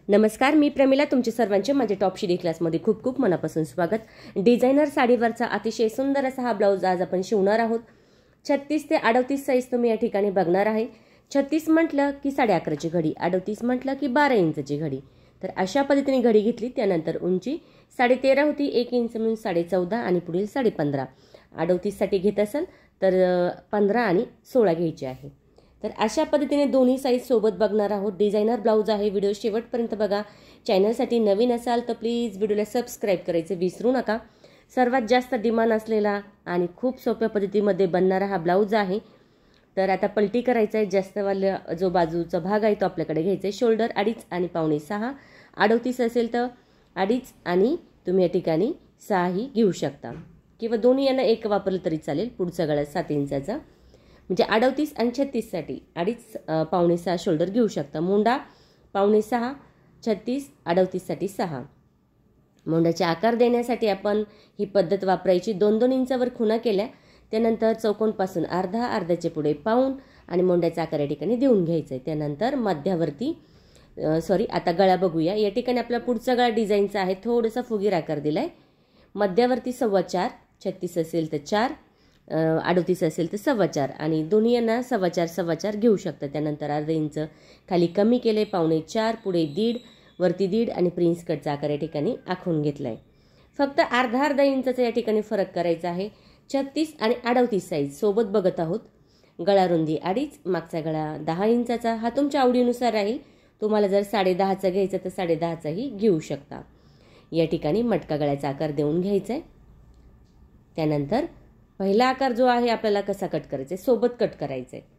नमस्कार, मी प्रमिला. तुमचे सर्वांचे माझे टॉप शिडी क्लासमध्ये खूप खूप मनापासून स्वागत. डिझायनर साडीवरचा अतिशय सुंदर असा हा ब्लाऊज आज आपण शिवणार आहोत. 36 ते 38 साईज तुम्ही या ठिकाणी बघणार आहे. 36 म्हटलं की 11.5ची घडी, 38 म्हटलं की 12 इंचची घडी. तर अशा पद्धतीने घडी घेतली. त्यानंतर उंची 13.5 होती, 1 इंच म्हणून 14.5 आणि पुढील 15.5. 38 साठी घेत असाल तर 15 आणि 16 घ्यायची आहे. तर अशा पद्धतीने दोन्ही साईज सोबत बघणार आहोत. डिझायनर ब्लाऊज आहे. व्हिडिओ शेवटपर्यंत बघा. चॅनलसाठी नवीन असाल तर प्लीज व्हिडिओला सबस्क्राईब करायचे विसरू नका. सर्वात जास्त डिमांड असलेला आणि खूप सोप्या पद्धतीमध्ये बनणारा हा ब्लाऊज आहे. तर आता पलटी करायचा आहे. जास्तवाला जो बाजूचा भाग आहे तो आपल्याकडे घ्यायचा आहे. शोल्डर 2.5 आणि पावणे 6. 38 असेल तर 2.5 आणि तुम्ही या ठिकाणी 6ही घेऊ शकता किंवा दोन्ही यांना एक वापरलं तरी चालेल. पुढचा गळा 7 इंचाचा म्हणजे 38 आणि 36 साठी 2.5 पावणे 6 शोल्डर घेऊ शकता. मोंडा पावणे 6, 36, 38 साठी 6. मोंड्याचे आकार देण्यासाठी आपण ही पद्धत वापरायची. 2-2 इंचावर खुणा केल्या. त्यानंतर चौकोनपासून अर्ध्याचे पुढे पाऊण आणि मोंड्याचा आकार या ठिकाणी देऊन घ्यायचा आहे. त्यानंतर मध्यावरती आता गळा बघूया. या ठिकाणी आपला पुढचा गळा डिझाईनचा आहे. थोडासा फुगीर आकार दिलाय. मध्यावरती 4.25, 36 असेल तर 4, 38 असेल तर 4.25 आणि दोन्ही यांना 4.25 घेऊ शकता. त्यानंतर अर्धा इंच खाली कमी केले. पावणे 4, पुढे 1.5, वरती 1.5 आणि प्रिन्स कटचा आकार या ठिकाणी आखून घेतलाय. फक्त अर्धा इंचाचा या ठिकाणी फरक करायचा आहे. 36 आणि 38 साईज सोबत बघत आहोत. गळा रुंदी 2.5, मागचा गळा 10 इंचाचा. हा तुमच्या आवडीनुसार राहील. तुम्हाला जर 10.5चा घ्यायचा तर 10.5चाही घेऊ शकता. या ठिकाणी मटका गळ्याचा आकार देऊन घ्यायचा आहे. त्यानंतर पहिला आकार जो आहे आपल्याला कसा कट करायचा आहे, सोबत कट करायचा आहे.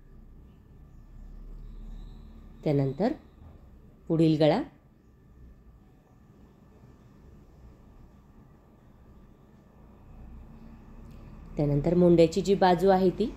त्यानंतर पुढील गळा, त्यानंतर मोंड्याची जी बाजू आहे ती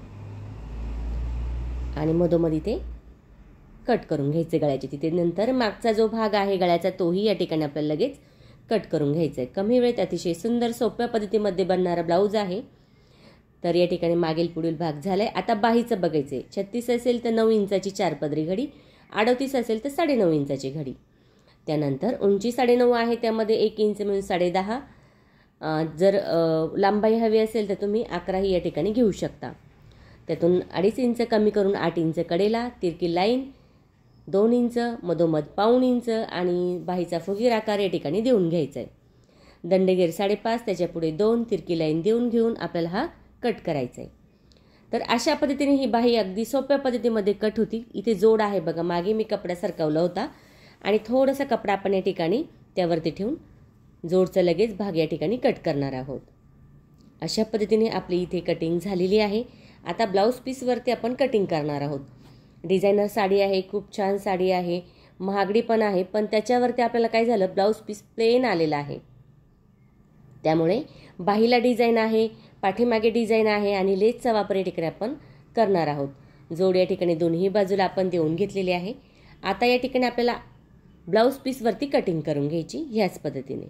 आणि मधोमधी ते कट करून घ्यायचे गळ्याची तिथे. नंतर मागचा जो भाग आहे गळ्याचा तोही या ठिकाणी आपल्याला लगेच कट करून घ्यायचा आहे. कमी वेळेत अतिशय सुंदर सोप्या पद्धतीमध्ये बनणारा ब्लाऊज आहे. तर या ठिकाणी मागील पुढील भाग झालाय. आता बाहीचं बघायचंय. 36 असेल तर 9 इंचाची 4 पदरी घडी, 38 असेल तर 9.5 इंचाची घडी. त्यानंतर उंची 9.5 आहे, त्यामध्ये 1 इंच म्हणून 10.5. जर लांबाई हवी असेल तर तुम्ही 11ही या ठिकाणी घेऊ शकता. त्यातून 2.5 इंच कमी करून 8 इंच कडेला, तिरकी लाईन 2 इंच, मधोमध पाऊण इंच आणि बाहीचा फुगीर आकार या ठिकाणी देऊन घ्यायचा आहे. दंडगेर 5.5, त्याच्या पुढे 2 तिरकी लाईन देऊन घेऊन आपल्याला हा कट करायचा आहे. तर अशा पद्धतीने ही बाही अगदी सोप्या पद्धतीमध्ये कट होती. इथे जोड आहे बघा. मागे मी कपडा सरकवला होता आणि थोडासा कपडा आपण या ठिकाणी त्यावरती ठेवून जोडचा लगेच भाग या ठिकाणी कट करणार आहोत. अशा पद्धतीने आपली इथे कटिंग झालेली आहे. आता ब्लाऊज पीसवरती आपण कटिंग करणार आहोत. डिझायनर साडी आहे, खूप छान साडी आहे, महागडी पण आहे, पण त्याच्यावरती आपल्याला काय झालं, ब्लाऊज पीस प्लेन आलेला आहे. त्यामुळे बाहीला डिझाईन आहे, पाठीमागे डिझाईन आहे आणि लेसचा वापर या ठिकाणी आपण करणार आहोत. जोड या ठिकाणी दोन्ही बाजूला आपण देऊन घेतलेली आहे. आता या ठिकाणी आपल्याला ब्लाऊज पीसवरती कटिंग करून घ्यायची. ह्याच पद्धतीने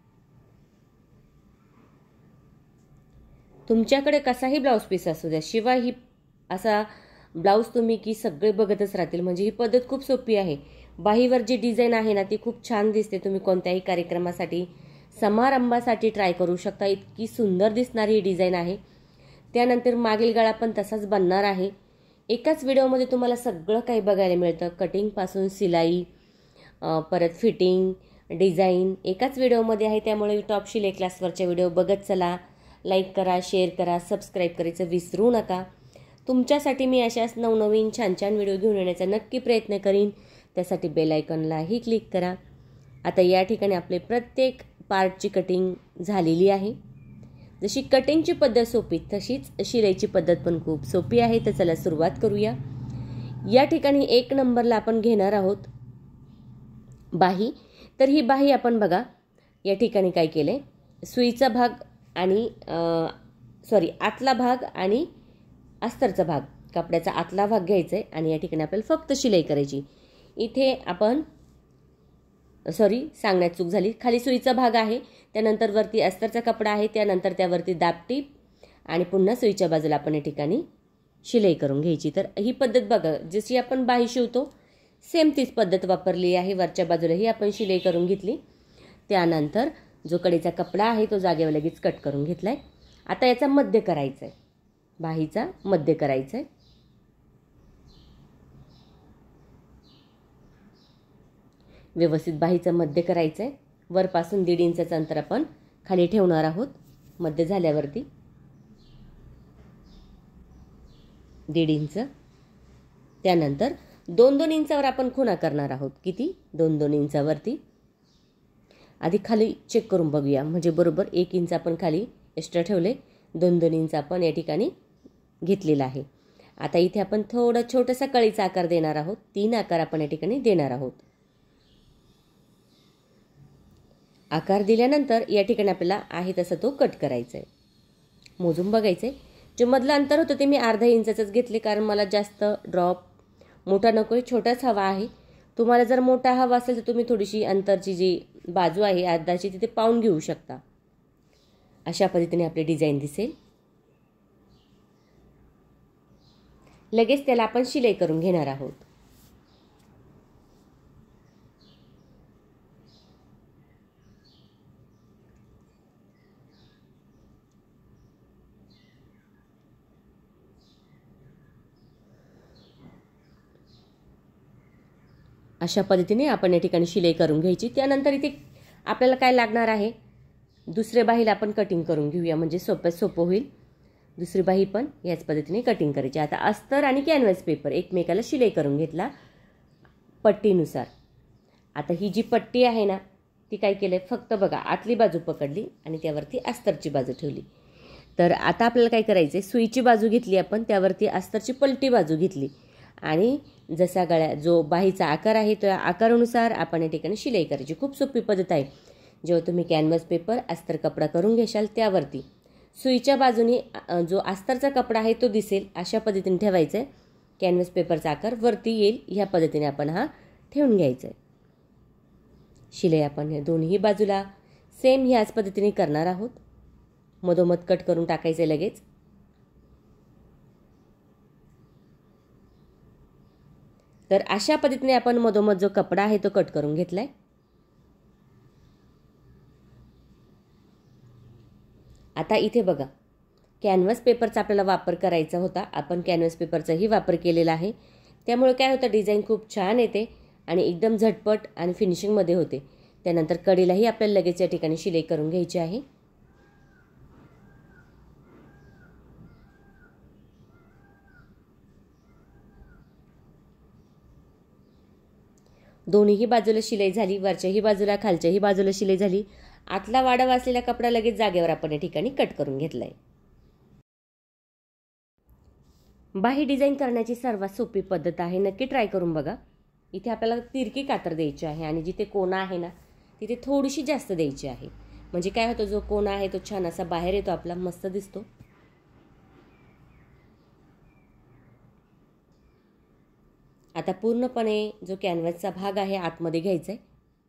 तुमच्याकडे कसाही ब्लाऊज पीस असू द्या, शिवाय ही असा ब्लाऊज तुम्ही की सगळे बघतच राहतील. म्हणजे ही पद्धत खूप सोपी आहे. बाहीवर जी डिझाईन आहे ना ती खूप छान दिसते. तुम्ही कोणत्याही कार्यक्रमासाठी, समारंभासाठी ट्राय करू शकता. इतकी सुंदर दिसणारी ही डिझाईन आहे. त्यानंतर मागील गळा पण तसाच बनणार आहे. एकाच व्हिडिओमध्ये तुम्हाला सगळं काही बघायला मिळतं. कटिंगपासून सिलाई, परत फिटिंग, डिझाईन एकाच व्हिडिओमध्ये आहे. त्यामुळे टॉप शिलाई क्लासवरच्या व्हिडिओ बघत चला. लाईक करा, शेअर करा, सबस्क्राईब करायचं विसरू नका. तुमच्यासाठी मी अशाच नवनवीन छान छान व्हिडिओ घेऊन येण्याचा नक्की प्रयत्न करीन. त्यासाठी बेल आयकॉनलाही क्लिक करा. आता या ठिकाणी आपले प्रत्येक पार्टची कटिंग झालेली आहे. जशी कटिंगची पद्धत सोपी तशीच शिलाईची पद्धत पण खूप सोपी आहे. तर चला सुरुवात करूया. या ठिकाणी 1 नंबरला आपण घेणार आहोत बाही. तर ही बाही आपण बघा या ठिकाणी काय केलंय, सुईचा भाग आणि आतला भाग आणि अस्तरचा भाग, कपड्याचा आतला भाग घ्यायचा आहे आणि या ठिकाणी आपल्याला फक्त शिलाई करायची. इथे आपण सांगण्यात चूक झाली. खाली सुईचा भाग आहे, त्यानंतर वरती अस्तरचा कपडा आहे, त्यानंतर त्यावरती दाबटीप आणि पुन्हा सुईच्या बाजूला आपण या ठिकाणी शिलाई करून घ्यायची. तर ही पद्धत बघा, जशी आपण बाही शिवतो सेम तीच पद्धत वापरली आहे. वरच्या बाजूलाही आपण शिलाई करून घेतली. त्यानंतर जो कडेचा कपडा आहे तो जागेवर लगेच कट करून घेतला आहे. आता याचा मध्य करायचा आहे, बाहीचा मध्य करायचा आहे. व्यवस्थित बाहीचं मध्य करायचं आहे. वरपासून 1.5 इंचाचं अंतर आपण खाली ठेवणार आहोत. मध्य झाल्यावरती 1.5 इंच. त्यानंतर 2-2 इंचावर आपण खुणा करणार आहोत. किती? 2-2 इंचावरती. आधी खाली चेक करून बघूया, म्हणजे बरोबर 1 इंच आपण खाली एक्स्ट्रा ठेवले. 2-2 इंच आपण या ठिकाणी घेतलेला आहे. आता इथे आपण थोडा छोटासा कळीचा आकार देणार आहोत. 3 आकार आपण या ठिकाणी देणार आहोत. आकार दिल्यानंतर या ठिकाणी आपल्याला आहे तसा तो कट करायचा आहे. मोजून बघायचं आहे. जे मधलं अंतर होतं ते मी अर्धा इंचाचंच घेतले, कारण मला जास्त ड्रॉप मोठा नको आहे, छोटाच हवा आहे. तुम्हाला जर मोठा हवा असेल तर तुम्ही थोडीशी अंतरची जी बाजू आहे अर्धाची तिथे पाऊण घेऊ शकता. अशा पद्धतीने आपली डिझाईन दिसेल. लगेच त्याला आपण शिलाई करून घेणार आहोत. अशा पद्धतीने आपण या ठिकाणी शिलाई करून घ्यायची. त्यानंतर इथे आपल्याला काय लागणार आहे, दुसऱ्या बाहीला आपण कटिंग करून घेऊया, म्हणजे सोपं होईल. दुसरी बाही पण याच पद्धतीने कटिंग करायची. आता अस्तर आणि कॅनव्हास पेपर एकमेकाला शिलाई करून घेतला पट्टीनुसार. आता ही जी पट्टी आहे ना ती काय केलं आहे, फक्त बघा आतली बाजू पकडली आणि त्यावरती अस्तरची बाजू ठेवली. तर आता आपल्याला काय करायचं आहे, सुईची बाजू घेतली आपण, त्यावरती अस्तरची पलटी बाजू घेतली आणि जसा गळ्या जो बाहीचा आकार आहे त्या आकारानुसार आपण या ठिकाणी शिलाई करायची. खूप सोपी पद्धत आहे. जेव्हा तुम्ही कॅनव्हास पेपर अस्तर कपडा करून घेशाल त्यावरती सुईच्या बाजूने जो अस्तरचा कपडा आहे तो दिसेल अशा पद्धतीने ठेवायचं आहे. कॅनव्हास पेपरचा आकार वरती येईल ह्या पद्धतीने आपण हा ठेवून घ्यायचा आहे. शिलाई आपण या दोन्ही बाजूला सेम ह्याच पद्धतीने करणार आहोत. मधोमध कट करून टाकायचे लगेच. तर अशा पद्धतीने आपण मधोमध जो कपडा आहे तो कट करून घेतलाय. आता इथे बघा कॅनव्हास पेपरचा आपल्याला वापर करायचा होता. आपण कॅनव्हास पेपरचाही वापर केलेला आहे. त्यामुळे काय होतं, डिझाईन खूप छान येते आणि एकदम झटपट आणि फिनिशिंगमध्ये होते. त्यानंतर कडेलाही आपल्याला लगेच या ठिकाणी शिलाई करून घ्यायची आहे. दोन्हीही बाजूला शिलाई झाली. वरच्याही बाजूला खालच्याही बाजूला शिलाई झाली. आतला वाढव असलेला कपडा लगेच जागेवर आपण या ठिकाणी कट करून घेतलाय. बाही डिझाईन करण्याची सर्वात सोपी पद्धत आहे. नक्की ट्राय करून बघा. इथे आपल्याला तिरकी कातर द्यायची आहे आणि जिथे कोना आहे ना तिथे थोडीशी जास्त द्यायची आहे. म्हणजे काय होतं, जो कोना आहे तो छान असा बाहेर येतो, आपला मस्त दिसतो. आता पूर्णपणे जो कॅनव्हासचा भाग आहे आतमध्ये घ्यायचा आहे.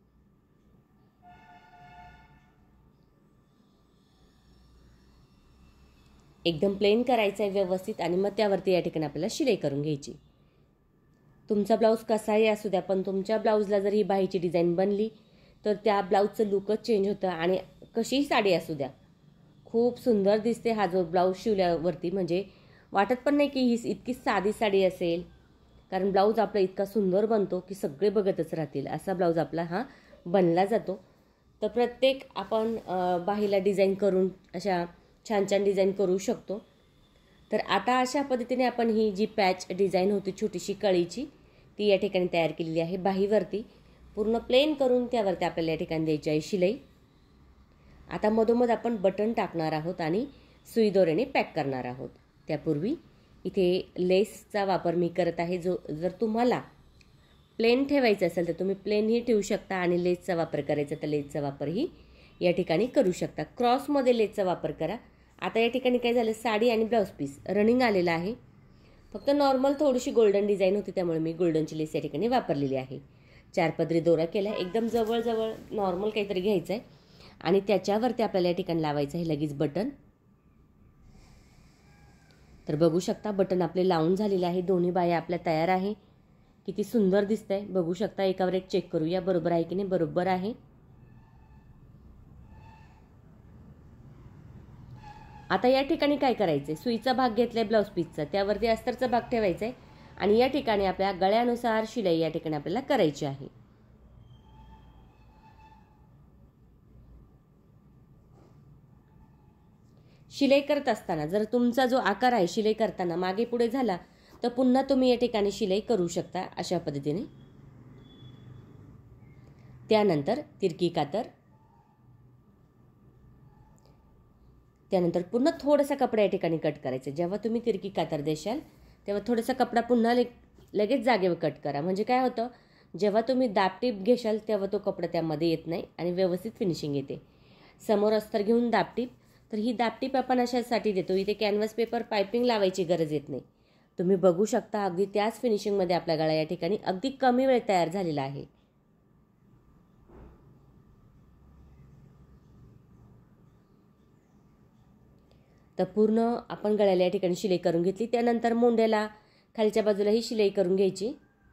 एकदम प्लेन करायचं आहे व्यवस्थित आणि मग त्यावरती या ठिकाणी आपल्याला शिलाई करून घ्यायची. तुमचा ब्लाऊज कसाही असू द्या, पण तुमच्या ब्लाऊजला जर ही बाहीची डिझाईन बनली तर त्या ब्लाऊजचं लुकच चेंज होतं. आणि कशीही साडी असू द्या खूप सुंदर दिसते. हा जो ब्लाऊज शिवल्यावरती म्हणजे वाटत पण नाही की ही इतकी साधी साडी असेल, कारण ब्लाऊज आपला इतका सुंदर बनतो की सगळे बघतच राहतील असा ब्लाऊज आपला हा बनला जातो. तर प्रत्येक आपण बाहीला डिझाईन करून अशा छान छान डिझाईन करू शकतो. तर आता अशा पद्धतीने आपण ही जी पॅच डिझाईन होती छोटीशी कळीची ती या ठिकाणी तयार केलेली आहे. बाहीवरती पूर्ण प्लेन करून त्यावरती आपल्याला या ठिकाणी द्यायची आहे शिलाई. आता मधोमध आपण बटन टाकणार आहोत आणि सुई दोऱ्याने पॅक करणार आहोत. त्यापूर्वी इथे लेसचा वापर मी करत आहे. जर तुम्हाला प्लेन ठेवायचं असेल तर तुम्ही प्लेनही ठेवू शकता आणि लेसचा वापर करायचा तर लेसचा वापरही या ठिकाणी करू शकता. क्रॉसमध्ये लेसचा वापर करा. आता या ठिकाणी काय झालं, साडी आणि ब्लाऊज पीस रनिंग आलेला आहे. फक्त नॉर्मल थोडीशी गोल्डन डिझाईन होती त्यामुळे मी गोल्डनची लेस या ठिकाणी वापरलेली आहे. 4 पदरी दोरा केला. एकदम जवळ नॉर्मल काहीतरी घ्यायचं आहे आणि त्याच्यावरती आपल्याला या ठिकाणी लावायचं आहे लगेच बटन. तर बघू शकता बटन आपले लावून झालेले आहे. दोन्ही बाह्या आपल्या तयार आहे. किती सुंदर दिसतंय बघू शकता. एकावर एक चेक करूया बरोबर आहे की नाही. बरोबर आहे. आता या ठिकाणी काय करायचंय, सुईचा भाग घेतलाय ब्लाऊज पीसचा, त्यावरती अस्तरचा भाग ठेवायचा आहे आणि या ठिकाणी आपल्या गळ्यानुसार शिलाई या ठिकाणी आपल्याला करायची आहे. शिलाई करत असताना जर तुमचा जो आकार आहे शिलाई करताना मागे पुढे झाला तर पुन्हा तुम्ही या ठिकाणी शिलाई करू शकता अशा पद्धतीने. त्यानंतर तिरकी कातर, त्यानंतर पुन्हा थोडासा कपडा या ठिकाणी कट करायचा. जेव्हा तुम्ही तिरकी कातर देशाल तेव्हा थोडासा कपडा पुन्हा लगेच जागेवर कट करा. म्हणजे काय होतं, जेव्हा तुम्ही दाबटीप घेशाल तेव्हा तो कपडा त्यामध्ये येत नाही आणि व्यवस्थित फिनिशिंग येते. समोर अस्तर घेऊन दाबटीप, तर ही दाबटीप आपण अशासाठी देतो, इथे कॅनव्हास पेपर पायपिंग लावायची गरज येत नाही. तुम्ही बघू शकता अगदी त्याच फिनिशिंगमध्ये आपला गळा या ठिकाणी अगदी कमी वेळ तयार झालेला आहे. तर पूर्ण आपण गळ्याला या ठिकाणी शिलाई करून घेतली. त्यानंतर मोंड्याला खालच्या बाजूलाही शिलाई करून घ्यायची.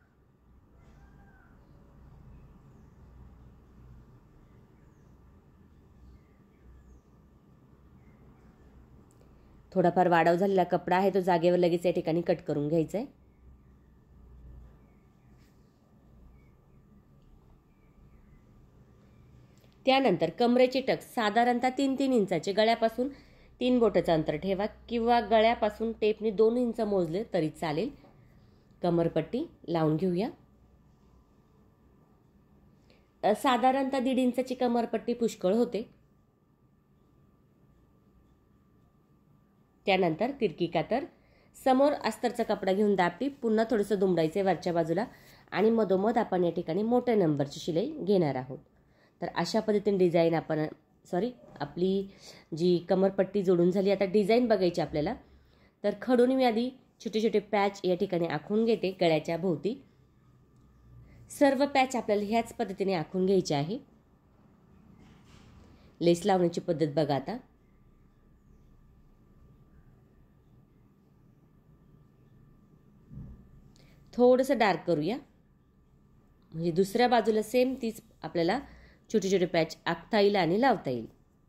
थोडाफार वाढव झालेला कपडा आहे तो जागेवर लगेच या ठिकाणी कट करून घ्यायचा आहे. त्यानंतर कमरेचे टक साधारणतः 3-3 इंचाचे, गळ्यापासून 3 बोटाचं अंतर ठेवा किंवा गळ्यापासून टेपने 2 इंच मोजले तरी चालेल. कमरपट्टी लावून घेऊया. साधारणतः 1.5 इंचाची कमरपट्टी पुष्कळ होते. त्यानंतर तिरकी कातर, समोर अस्तरचा कपडा घेऊन दाबटीप, पुन्हा थोडंसं दुमडायचे वरच्या बाजूला आणि मधोमध आपण या ठिकाणी मोठ्या नंबरची शिलाई घेणार आहोत. तर अशा पद्धतीने डिझाईन आपली जी कमरपट्टी जोडून झाली. आता डिझाईन बघायची आपल्याला. तर खडून मी आधी छोटे छोटे पॅच या ठिकाणी आखून घेते गळ्याच्या भोवती. सर्व पॅच आपल्याला ह्याच पद्धतीने आखून घ्यायचे आहे. लेस लावण्याची पद्धत बघा. आता थोडंसं डार्क करूया म्हणजे दुसऱ्या बाजूला सेम तीच आपल्याला छोटे छोटे पॅच आखता येईल आणि लावता येईल.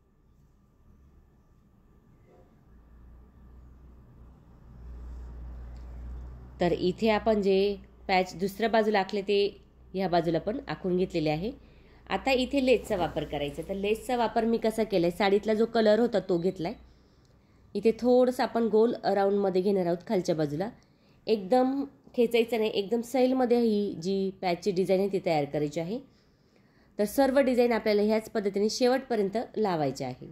तर इथे आपण जे पॅच दुसऱ्या बाजूला आखले ते ह्या बाजूला पण आखून घेतलेले आहे. आता इथे लेसचा वापर करायचा. तर लेसचा वापर मी कसा केलाय, साडीतला जो कलर होता तो घेतलाय. इथे थोडंसं आपण गोल राऊंडमध्ये घेणार आहोत खालच्या बाजूला. एकदम खेचायचं नाही, एकदम सैलमध्ये ही जी पॅचची डिझाईन आहे ती तयार करायची आहे. तर सर्व डिझाईन आपल्याला ह्याच पद्धतीने शेवटपर्यंत लावायचे आहे.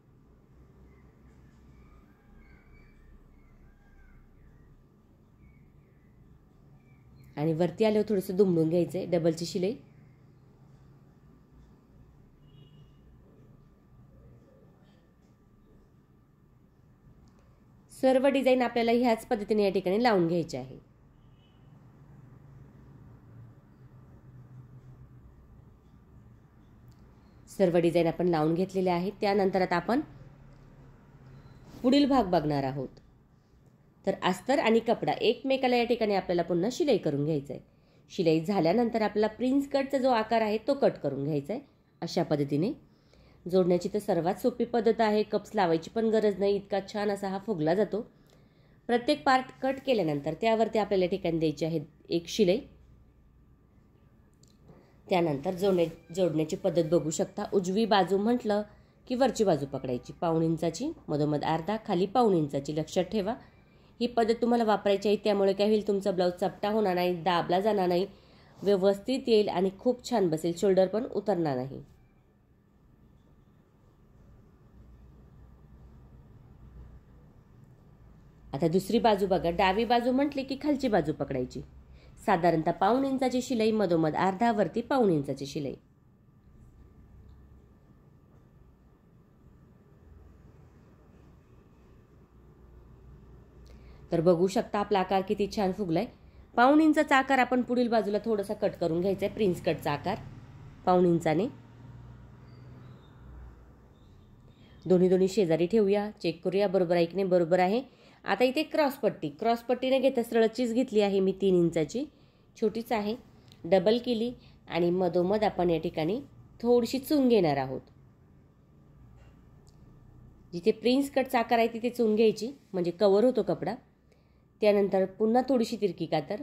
आणि वरती आल्यावर थोडंसं दुमडून घ्यायचंय डबलची शिलाई. सर्व डिझाईन आपल्याला ह्याच पद्धतीने या ठिकाणी लावून घ्यायचे आहे. सर्व डिझाईन आपण लावून घेतलेले आहेत. त्यानंतर आता आपण पुढील भाग बघणार आहोत. तर अस्तर आणि कपडा एकमेकाला या ठिकाणी आपल्याला पुन्हा शिलाई करून घ्यायचं आहे. शिलाई झाल्यानंतर आपल्याला प्रिन्स कटचा जो आकार आहे तो कट करून घ्यायचा आहे. अशा पद्धतीने जोडण्याची तर सर्वात सोपी पद्धत आहे. कप्स लावायची पण गरज नाही, इतका छान असा हा फुगला जातो. प्रत्येक पार्ट कट केल्यानंतर त्यावरती आपल्याला या ठिकाणी द्यायची आहे एक शिलाई. त्यानंतर जोडण्याची पद्धत बघू शकता. उजवी बाजू म्हटलं की वरची बाजू पकडायची 1.5 इंचाची, मधोमध अर्धा, खाली 1.5 इंचाची. लक्षात ठेवा ही पद्धत तुम्हाला वापरायची आहे. त्यामुळे काय होईल, तुमचा ब्लाऊज चपटा होणार नाही, दाबला जाणार नाही, व्यवस्थित येईल आणि खूप छान बसेल. शोल्डर पण उतरणार नाही. आता दुसरी बाजू बघा. डावी बाजू म्हटली की खालची बाजू पकडायची. साधारणतः 1.5 इंचाची शिलाई, मधोमध अर्धा, वरती 1.5 इंचाची शिलाई. तर बघू शकता आपला आकार किती छान फुगलाय. 1.5 इंचाचा आकार आपण पुढील बाजूला थोडासा कट करून घ्यायचा आहे. प्रिन्स कटचा आकार 1.5 इंचाने. दोन्ही शेजारी ठेवूया, चेक करूया बरोबर आहे की नाही. बरोबर आहे. आता इथे क्रॉसपट्टीने घेता सरळ चीज घेतली आहे मी 3 इंचाची. छोटीच आहे, डबल केली आणि मधोमध आपण या ठिकाणी थोडीशी चून घेणार आहोत. जिथे प्रिन्स कट चाकर आहे तिथे चून घ्यायची म्हणजे कव्हर होतो कपडा. त्यानंतर पुन्हा थोडीशी तिरकी कातर.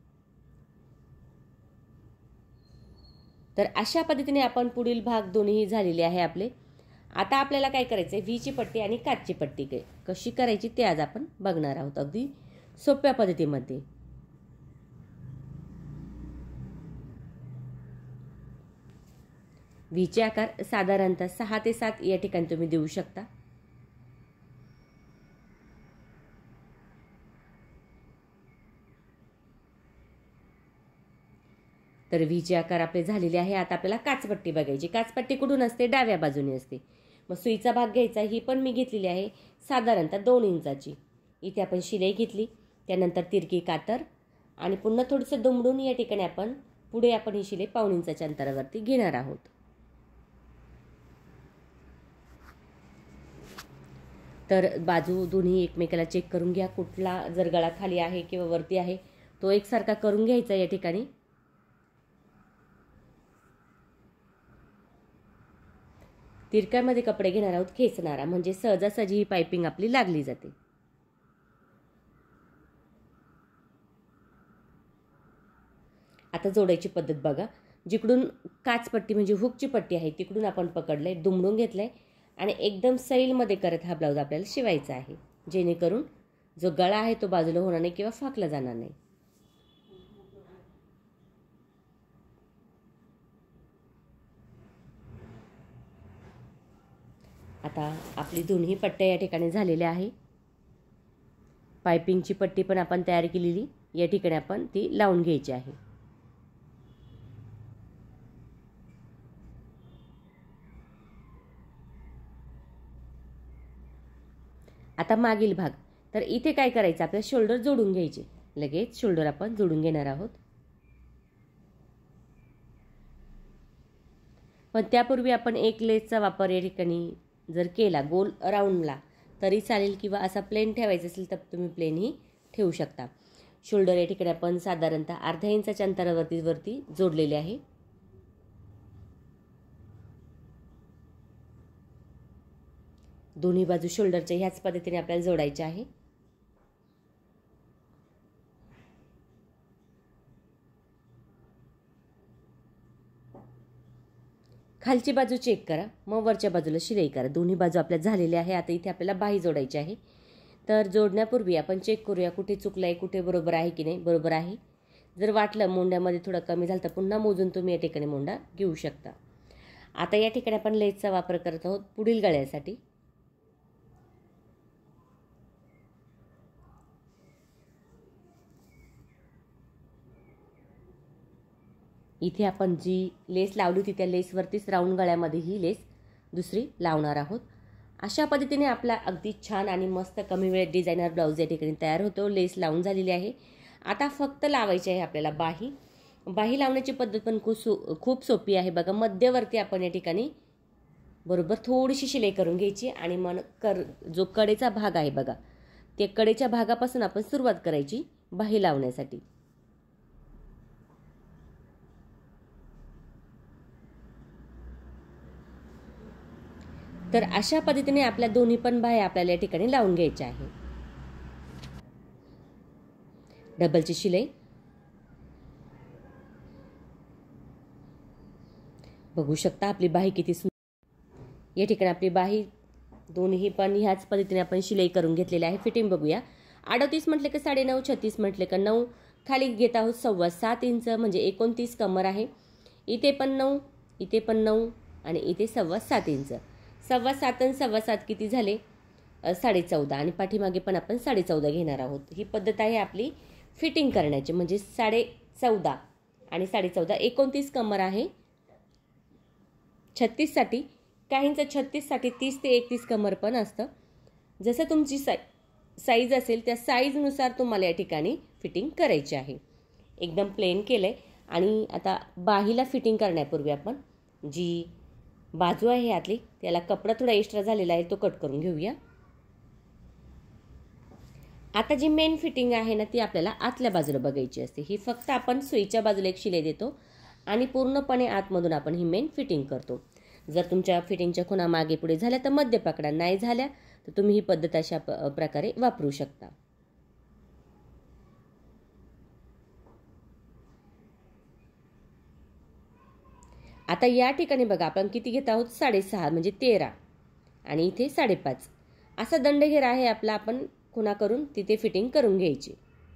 तर अशा पद्धतीने आपण पुढील भाग दोन्ही झालेले आहे आपले. आता आपल्याला काय करायचं आहे, व्हीची पट्टी आणि काचची पट्टी कशी करायची ते आज आपण बघणार आहोत अगदी सोप्या पद्धतीमध्ये. व्हीचे आकार साधारणतः 6 ते 7 या ठिकाणी तुम्ही देऊ शकता. तर व्हीचे आकार आपले झालेले आहे. आता आपल्याला काचपट्टी बघायची. काचपट्टी कुठून असते, डाव्या बाजूने असते. मग सुईचा भाग घ्यायचा. ही पण मी घेतलेली आहे साधारणतः 2 इंचाची. इथे आपण शिलाई घेतली, त्यानंतर तिरकी कातर आणि पुन्हा थोडंसं दुमडून या ठिकाणी आपण पुढे आपण ही शिलाई 1/2 इंचाच्या अंतरावरती घेणार आहोत. तर बाजू दोन्ही एकमेकाला चेक करून घ्या. कुठला जर गळा खाली आहे किंवा वरती आहे तो एकसारखा करून घ्यायचा. या ठिकाणी तिरक्यामध्ये कपडे घेणार आहोत खेचणारा, म्हणजे सहजासहजी ही पायपिंग आपली लागली जाते. आता जोडायची पद्धत बघा. जिकडून काचपट्टी म्हणजे हुकची पट्टी आहे तिकडून आपण पकडलंय, दुमडून घेतलंय आणि एकदम सैलमध्ये करत हा ब्लाऊज आपल्याला शिवायचा आहे, जेणेकरून जो गळा आहे तो बाजूला होणार नाही किंवा फाकला जाणार नाही. आता आपली दोन्ही पट्ट्या या ठिकाणी झालेल्या आहे. पायपिंगची पट्टी पण आपण तयार केलेली या ठिकाणी आपण ती लावून घ्यायची आहे. आता मागील भाग. तर इथे काय करायचं, आपल्याला शोल्डर जोडून घ्यायचे. लगेच शोल्डर आपण जोडून घेणार आहोत. पण त्यापूर्वी आपण एक लेसचा वापर या ठिकाणी जर केला गोल राऊंडला तरी चालेल, किंवा असा प्लेन ठेवायचा असेल तर तुम्ही प्लेनही ठेवू शकता. शोल्डर या ठिकाणी आपण साधारणतः अर्ध्या इंचाच्या अंतरावरती जोडलेले आहे. दोन्ही बाजू शोल्डरच्या ह्याच पद्धतीने आपल्याला जोडायचे आहे. खालची बाजू चेक करा, मग वरच्या बाजूला शिलाई करा. दोन्ही बाजू आपल्या झालेल्या आहे. आता इथे आपल्याला बाही जोडायची आहे. तर जोडण्यापूर्वी आपण चेक करूया कुठे चुकलं आहे, कुठे बरोबर आहे की नाही. बरोबर आहे. जर वाटलं मोंड्यामध्ये थोडं कमी झालं तर पुन्हा मोजून तुम्ही या ठिकाणी मोंडा घेऊ शकता. आता या ठिकाणी आपण लेसचा वापर करत आहोत पुढील गळ्यासाठी. इथे आपण जी लेस लावली होती त्या लेसवरतीच राऊंड गळ्यामध्ये ही लेस दुसरी लावणार आहोत. अशा पद्धतीने आपला अगदी छान आणि मस्त कमी वेळेत डिझायनर ब्लाऊज या ठिकाणी तयार होतो. लेस लावून झालेली आहे. आता फक्त लावायची आहे आपल्याला बाही. बाही लावण्याची पद्धत पण खूप सोपी आहे बघा. मध्यवर्ती आपण या ठिकाणी बरोबर थोडीशी शिलाई करून घ्यायची आणि मग जो कडेचा भाग आहे बघा, त्या कडेच्या भागापासून आपण सुरुवात करायची बाही लावण्यासाठी. तर अशा पद्धतीने आपल्या दोन्ही पण बाह्या आपल्याला या ठिकाणी लावून घ्यायच्या आहे. डबलची शिलाई बघू शकता. आपली बाही किती सुंदर. या ठिकाणी आपली बाही दोन्ही पण ह्याच पद्धतीने आपण शिलाई करून घेतलेली आहे. फिटिंग बघूया. 38 म्हटले की 9.5, 36 म्हटले का 9, खाली घेत आहोत 7.25 इंच म्हणजे 29 कमर आहे. इथे पण 9, इथे पण 9 आणि इथे 7.25 इंच. 7.25 आणि 7.25 किती झाले, 14.5 आणि पाठीमागे पण आपण 14.5 घेणार आहोत. ही पद्धत आहे आपली फिटिंग करण्याची. म्हणजे 14.5 आणि 14.5 29 कमर आहे 36 साठी. काहींचं 36 साठी 30 ते 31 कमर पण असतं. जसं तुमची साईज असेल त्या साईजनुसार तुम्हाला या ठिकाणी फिटिंग करायची आहे. एकदम प्लेन केलंय. आणि आता बाहीला फिटिंग करण्यापूर्वी आपण जी बाजू आहे यातली त्याला कपडा थोडा एक्स्ट्रा झालेला आहे तो कट करून घेऊया. आता जी मेन फिटिंग आहे ना ती आपल्याला आतल्या बाजूला बघायची असते. ही फक्त आपण सुईच्या बाजूला एक शिलाई देतो आणि पूर्णपणे आतमधून आपण ही मेन फिटिंग करतो. जर तुमच्या फिटिंगच्या खुणा मागे पुढे झाल्या तर मध्य पकडा, नाही झाल्या तर तुम्ही ही पद्धत अशा प्रकारे वापरू शकता. आता या ठिकाणी बघा आपण किती घेत आहोत, 6.5 म्हणजे 13 आणि इथे 5.5 असा दंडघेर आहे आपला. आपण खुणा करून तिथे फिटिंग करून घ्यायची.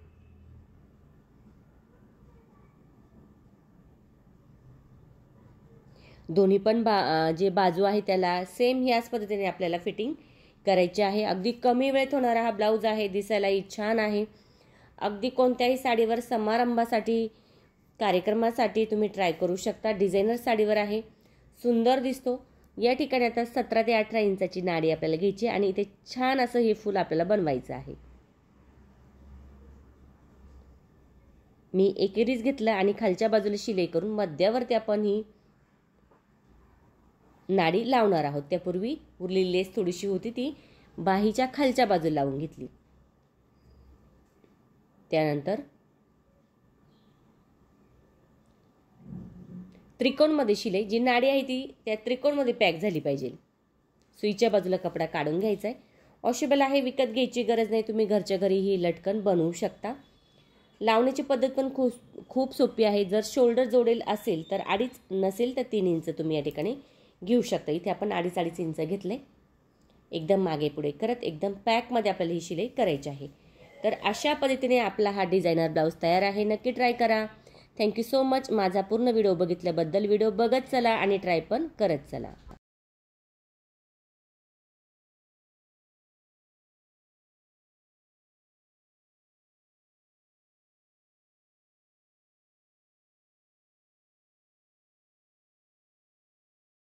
दोन्ही पण जे बाजू आहे त्याला सेम ह्याच पद्धतीने आपल्याला फिटिंग करायची आहे. अगदी कमी वेळेत होणारा हा ब्लाऊज आहे. दिसायलाही छान आहे. अगदी कोणत्याही साडीवर समारंभासाठी, कार्यक्रमासाठी तुम्ही ट्राय करू शकता. डिझायनर साडीवर आहे, सुंदर दिसतो. या ठिकाणी आता 17 ते 18 इंचाची नाडी आपल्याला घ्यायची आणि इथे छान असं हे फूल आपल्याला बनवायचं आहे. मी एकेरीच घेतलं आणि खालच्या बाजूला शिलाई करून मध्यावरती आपण ही नाडी लावणार आहोत. त्यापूर्वी उरलेली लेस थोडीशी होती ती बाहीच्या खालच्या बाजूला लावून घेतली. त्यानंतर त्रिकोणमध्ये शिलाई, जी नाडी आहे ती त्या त्रिकोणमध्ये पॅक झाली पाहिजे. सुईच्या बाजूला कपडा काढून घ्यायचा आहे. वॉशेबल आहे, विकत घ्यायची गरज नाही. तुम्ही घरच्या घरी ही लटकन बनवू शकता. लावण्याची पद्धत पण खूप सोपी आहे. जर शोल्डर जोडेल असेल तर 2.5, नसेल तर 3 इंच तुम्ही या ठिकाणी घेऊ शकता. इथे आपण 2.5 इंच घेतले. एकदम मागे पुढे करत एकदम पॅकमध्ये आपल्याला ही शिलाई करायची आहे. तर अशा पद्धतीने आपला हा डिझायनर ब्लाऊज तयार आहे. नक्की ट्राय करा. Thank you so much. माझा पूर्ण व्हिडिओ बघितल्याबद्दल. व्हिडिओ बघत चला आणि ट्राय पण करत चला.